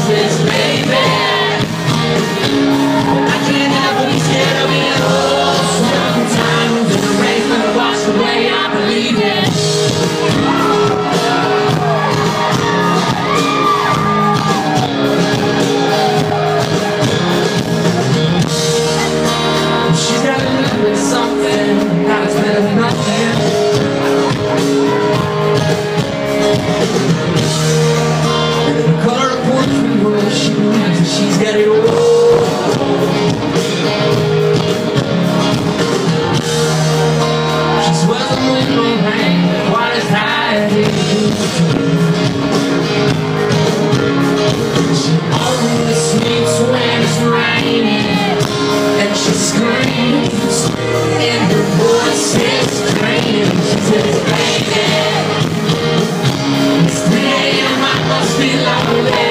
says, baby, I can't help but be scared of being old. Sometimes in the rain gonna wash away, I believe it. She's got a little bit of something, now it's better than nothing. And the color of portrait where she moves, she's got it all. She swears the wind won't hang quite as high as it used to. She only sleeps when it's raining, and she screams, and her voice is draining. She says, baby, it's 3 AM, I must be lonely.